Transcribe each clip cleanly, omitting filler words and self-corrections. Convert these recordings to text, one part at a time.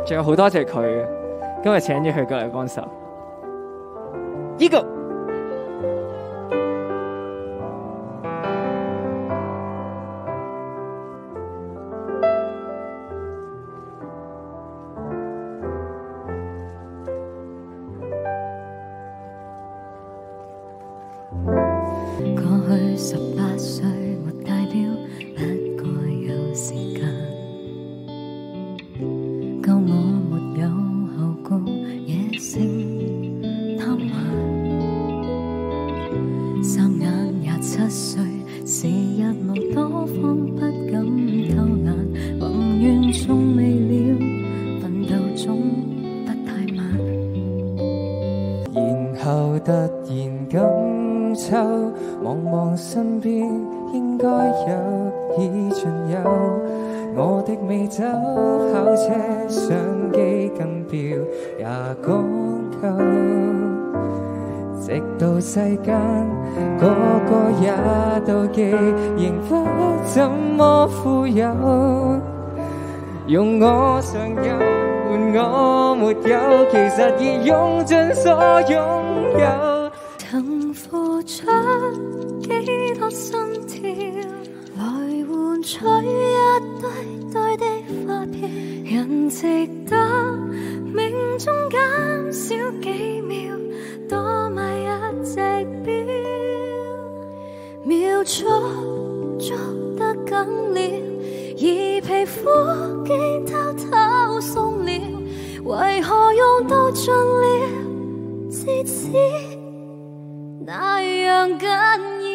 仲有好多謝佢，今日請咗佢過嚟幫手。呢個過去18歲沒戴錶，不過有時間夠我沒有後顧，野性貪玩。三眼27歲，時日無多方，不敢偷懶，宏願縱未了，奮鬥總不太晚。 然後突然感秋，望望身邊應該有已盡有，我的美酒跑車相機跟錶也講究，直到世間個個也妒忌，仍不怎麼富有，用我常有換我沒有，其實已用盡所擁有。 曾付出幾多心跳，來換取一堆堆的發票，人值得命中減少幾秒，多買一隻錶，秒速捉得緊了，而皮膚竟偷偷鬆了，為何用到盡了，至此那樣緊要。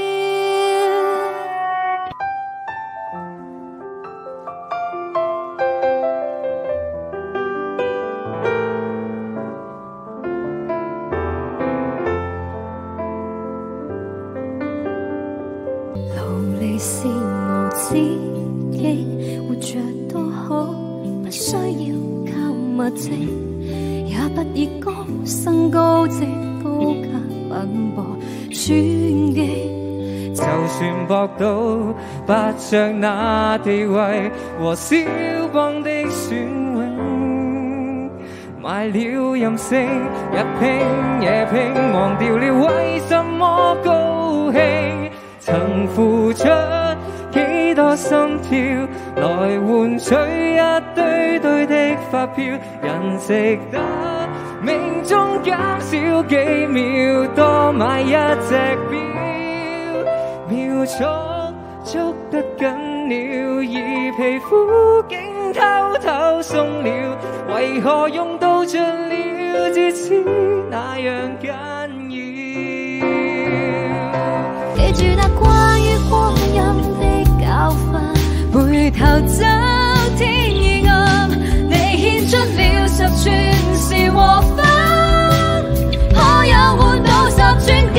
勞力是無止境，活着都好，不需要靠物證，也不以高身高職高價奔波轉機， 就算搏到不像那地位和肖邦的旋詠，賣了任性，日拼夜拼，忘掉了為什麼高興，曾付出幾多心跳，來換取一堆堆的發票，人值得命中減少幾秒，多買一隻錶，秒速捉得緊了，而皮膚竟偷偷鬆了，為何用到盡了，至此那樣緊要。 記住那關於光陰的教訓，回頭走天已暗，你獻出了10寸是和分，可有換到10寸金？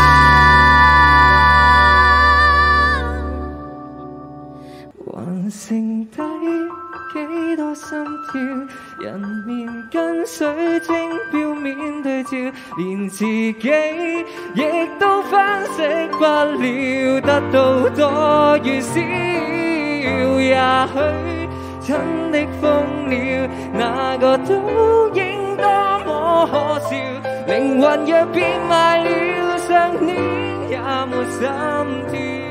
還剩低幾多心跳，人面跟水晶表面對照，連自己亦都分析不了，得到多與少，也許真的瘋了，那個倒影多麼可笑，靈魂若變賣了，上年也沒心跳。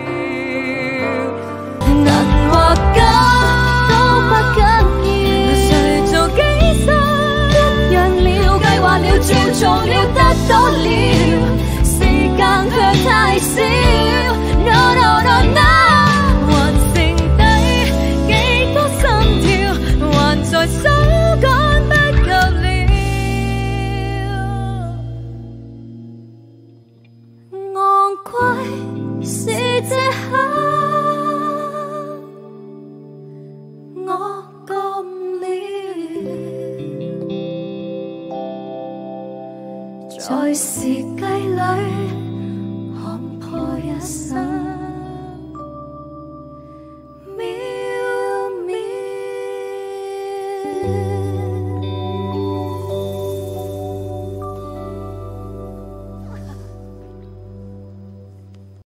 能或假都不緊要，誰做機心一樣了，計劃了，照做了，得到了，時間卻太少。No no no no， 還剩低幾多心跳，還在手趕不及了，昂貴是這刻。